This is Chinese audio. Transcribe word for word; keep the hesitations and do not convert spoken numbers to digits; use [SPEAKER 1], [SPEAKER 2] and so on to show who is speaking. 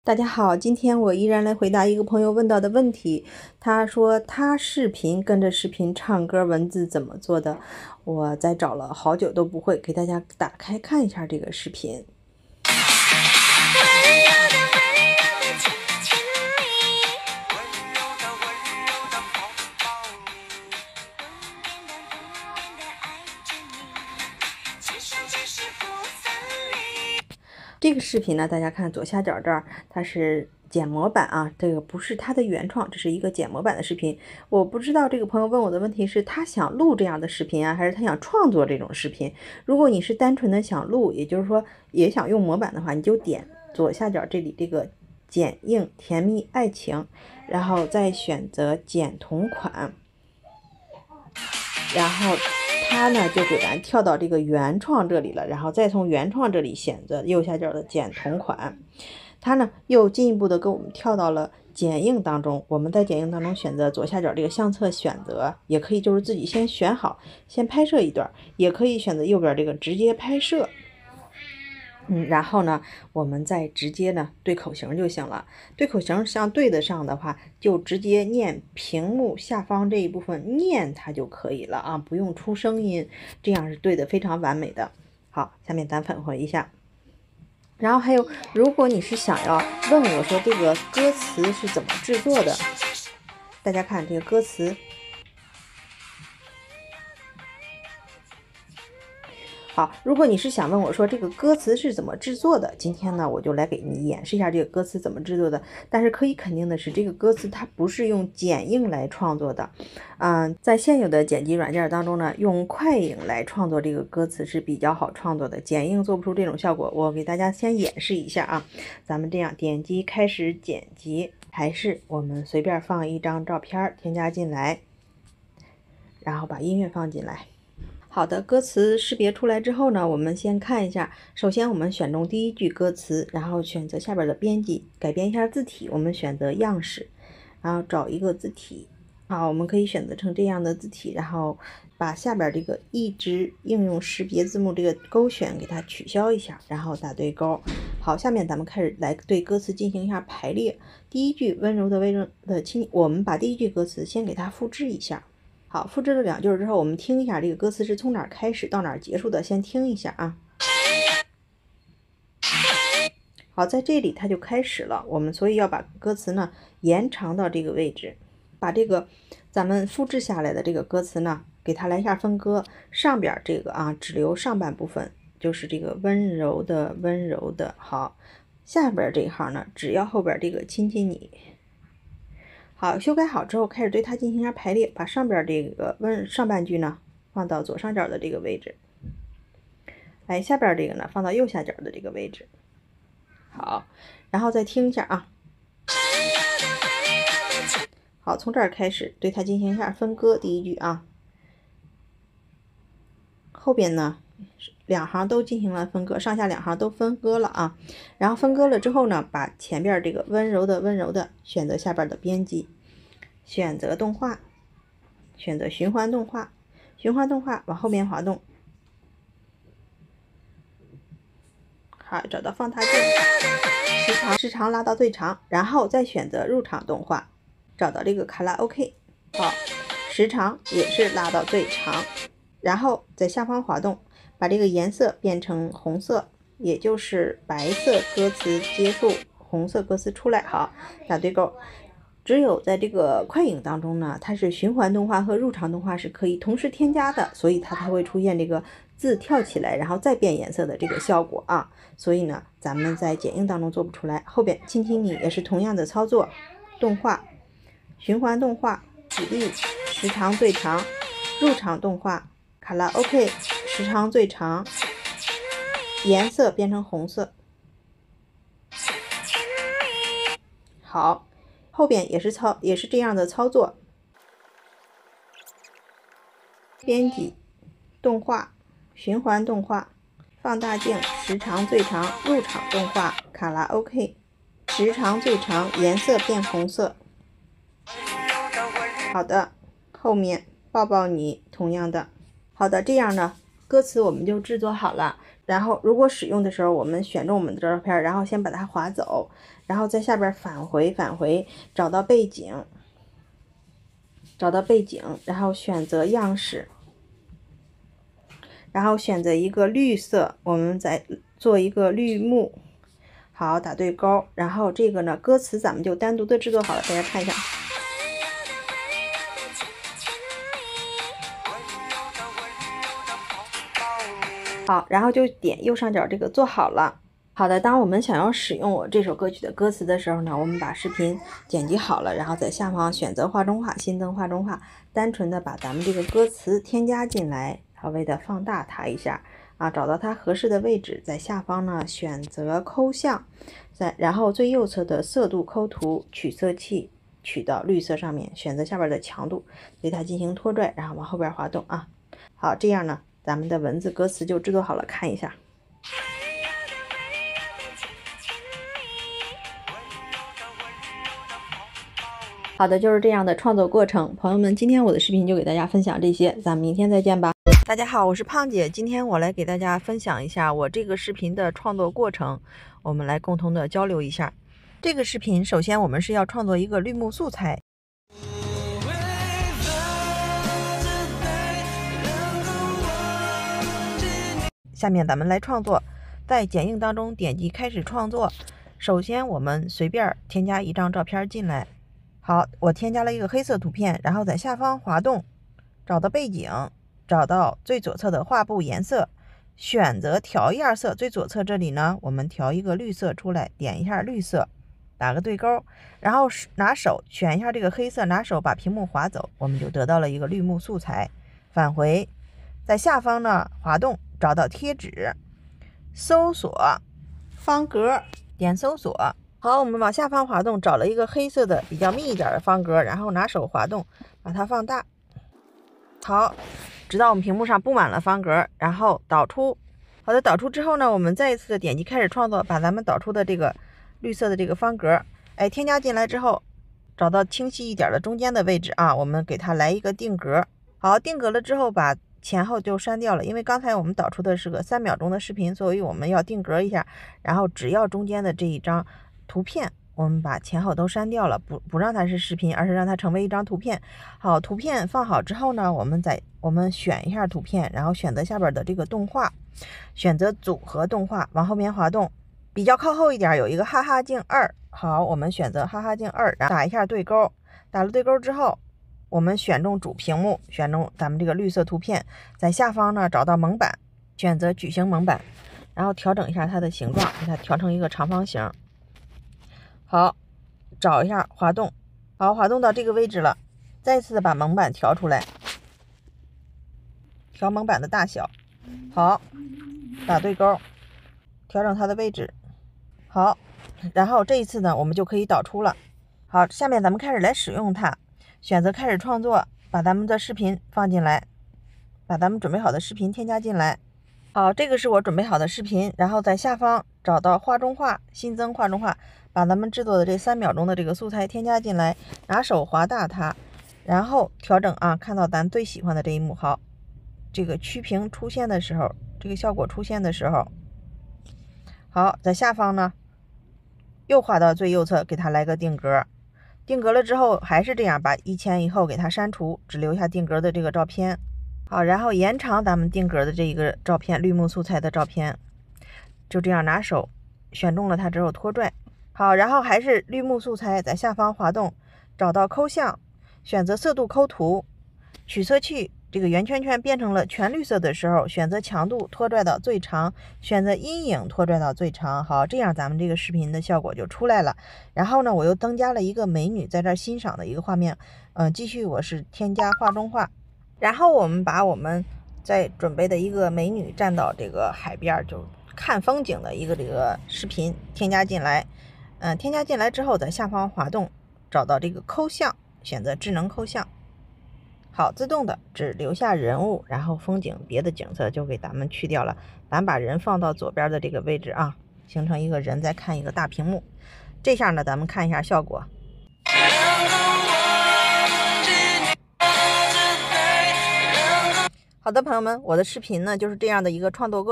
[SPEAKER 1] 大家好，今天我依然来回答一个朋友问到的问题。他说他视频跟着视频唱歌，文字怎么做的？我在找了好久都不会，给大家打开看一下这个视频。这个视频呢，大家看左下角这儿，它是剪模版啊，这个不是它的原创，这是一个剪模版的视频。我不知道这个朋友问我的问题是他想录这样的视频啊，还是他想创作这种视频。如果你是单纯的想录，也就是说也想用模板的话，你就点左下角这里这个剪映甜蜜爱情，然后再选择剪同款，然后它呢就给咱跳到这个原创这里了，然后再从原创这里选择右下角的剪同款，它呢又进一步的给我们跳到了剪映当中。我们在剪映当中选择左下角这个相册选择，也可以就是自己先选好，先拍摄一段，也可以选择右边这个直接拍摄。嗯，然后呢，我们再直接呢对口型就行了。对口型相对得上的话，就直接念屏幕下方这一部分念它就可以了啊，不用出声音，这样是对的非常完美的。好，下面咱返回一下。然后还有，如果你是想要问我说这个歌词是怎么制作的，大家看这个歌词。好，如果你是想问我说这个歌词是怎么制作的，今天呢我就来给你演示一下这个歌词怎么制作的。但是可以肯定的是，这个歌词它不是用剪映来创作的。嗯，在现有的剪辑软件当中呢，用快影来创作这个歌词是比较好创作的，剪映做不出这种效果。我给大家先演示一下啊，咱们这样点击开始剪辑，还是我们随便放一张照片添加进来，然后把音乐放进来。好的，歌词识别出来之后呢，我们先看一下。首先我们选中第一句歌词，然后选择下边的编辑，改变一下字体，我们选择样式，然后找一个字体。好，我们可以选择成这样的字体，然后把下边这个一直应用识别字幕这个勾选给它取消一下，然后打对勾。好，下面咱们开始来对歌词进行一下排列。第一句温柔的温柔的亲，我们把第一句歌词先给它复制一下。好，复制了两句之后，我们听一下这个歌词是从哪儿开始到哪儿结束的，先听一下啊。好，在这里它就开始了，我们所以要把歌词呢延长到这个位置，把这个咱们复制下来的这个歌词呢，给它来一下分割，上边这个啊只留上半部分，就是这个温柔的温柔的。好，下边这一行呢，只要后边这个亲亲你。好，修改好之后，开始对它进行一下排列，把上边这个温上半句呢放到左上角的这个位置，来下边这个呢放到右下角的这个位置。好，然后再听一下啊。好，从这儿开始对它进行一下分割，第一句啊，后边呢两行都进行了分割，上下两行都分割了啊。然后分割了之后呢，把前边这个温柔的温柔的选择下边的编辑，选择动画，选择循环动画，循环动画往后面滑动。好，找到放大镜，时长时长拉到最长，然后再选择入场动画，找到这个卡拉 OK。好，时长也是拉到最长，然后在下方滑动，把这个颜色变成红色，也就是白色歌词结束，红色歌词出来。好，打对勾。只有在这个快影当中呢，它是循环动画和入场动画是可以同时添加的，所以它才会出现这个字跳起来然后再变颜色的这个效果啊。所以呢，咱们在剪映当中做不出来。后边亲亲你也是同样的操作，动画、循环动画、举例时长最长，入场动画、卡拉 OK 时长最长，颜色变成红色。好。后边也是操也是这样的操作，编辑、动画、循环动画、放大镜、时长最长、入场动画、卡拉 OK 时长最长，颜色变红色。好的，后面抱抱你同样的。好的，这样呢歌词我们就制作好了。 然后如果使用的时候，我们选中我们的照片，然后先把它划走，然后在下边返回返回，找到背景，找到背景，然后选择样式，然后选择一个绿色，我们再做一个绿幕。好，打对勾，然后这个呢，歌词咱们就单独的制作好了，大家看一下。好，然后就点右上角这个做好了。好的，当我们想要使用我这首歌曲的歌词的时候呢，我们把视频剪辑好了，然后在下方选择画中画，新增画中画，单纯的把咱们这个歌词添加进来，稍微的放大它一下啊，找到它合适的位置，在下方呢选择抠像，在然后最右侧的色度抠图取色器取到绿色上面，选择下边的强度，对它进行拖拽，然后往后边滑动啊。好，这样呢，咱们的文字歌词就制作好了，看一下。好的，就是这样的创作过程。朋友们，今天我的视频就给大家分享这些，咱们明天再见吧。大家好，我是胖姐，今天我来给大家分享一下我这个视频的创作过程，我们来共同的交流一下。这个视频首先我们是要创作一个绿幕素材，下面咱们来创作，在剪映当中点击开始创作。首先我们随便添加一张照片进来。好，我添加了一个黑色图片，然后在下方滑动，找到背景，找到最左侧的画布颜色，选择调样色，最左侧这里呢，我们调一个绿色出来，点一下绿色，打个对勾，然后拿手选一下这个黑色，拿手把屏幕划走，我们就得到了一个绿幕素材。返回，在下方呢滑动，找到贴纸，搜索方格，点搜索。好，我们往下方滑动，找了一个黑色的比较密一点的方格，然后拿手滑动，把它放大。好，直到我们屏幕上布满了方格，然后导出。好的，导出之后呢，我们再一次的点击开始创作，把咱们导出的这个绿色的这个方格，哎，添加进来之后，找到清晰一点的中间的位置啊，我们给它来一个定格。好，定格了之后，把前后就删掉了，因为刚才我们导出的是个三秒钟的视频，所以我们要定格一下，然后只要中间的这一张图片，我们把前后都删掉了，不不让它是视频，而是让它成为一张图片。好，图片放好之后呢，我们再我们选一下图片，然后选择下边的这个动画，选择组合动画，往后面滑动，比较靠后一点有一个哈哈镜二。好，我们选择哈哈镜二，然后打一下对勾，打了对勾之后，我们选中主屏幕，选中咱们这个绿色图片，在下方呢找到蒙版，选择矩形蒙版，然后调整一下它的形状，给它调成一个长方形。好，找一下滑动，好，滑动到这个位置了，再次的把蒙版调出来，调蒙版的大小。好，打对勾，调整它的位置。好，然后这一次呢，我们就可以导出了。好，下面咱们开始来使用它，选择开始创作，把咱们的视频放进来，把咱们准备好的视频添加进来。好，这个是我准备好的视频，然后在下方找到画中画，新增画中画，把咱们制作的这三秒钟的这个素材添加进来，拿手滑大它，然后调整啊，看到咱最喜欢的这一幕。好，这个曲屏出现的时候，这个效果出现的时候，好，在下方呢又滑到最右侧，给它来个定格。定格了之后还是这样，把一前一后给它删除，只留下定格的这个照片。好，然后延长咱们定格的这一个照片，绿幕素材的照片，就这样拿手选中了它之后拖拽。好，然后还是绿幕素材，在下方滑动，找到抠像，选择色度抠图，取色器这个圆圈圈变成了全绿色的时候，选择强度拖拽到最长，选择阴影拖拽到最长。好，这样咱们这个视频的效果就出来了。然后呢，我又增加了一个美女在这儿欣赏的一个画面，嗯、呃，继续我是添加画中画。然后我们把我们在准备的一个美女站到这个海边就看风景的一个这个视频添加进来，嗯、呃，添加进来之后，在下方滑动，找到这个抠像，选择智能抠像。好，自动的只留下人物，然后风景别的景色就给咱们去掉了。咱把人放到左边的这个位置啊，形成一个人在看一个大屏幕。这下呢，咱们看一下效果。好的，朋友们，我的视频呢就是这样的一个创作过程。